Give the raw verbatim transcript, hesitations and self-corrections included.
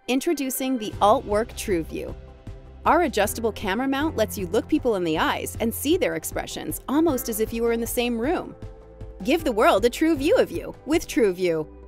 Introducing the Altwork TruVue. Our adjustable camera mount lets you look people in the eyes and see their expressions almost as if you were in the same room. Give the world a true view of you with TruVue.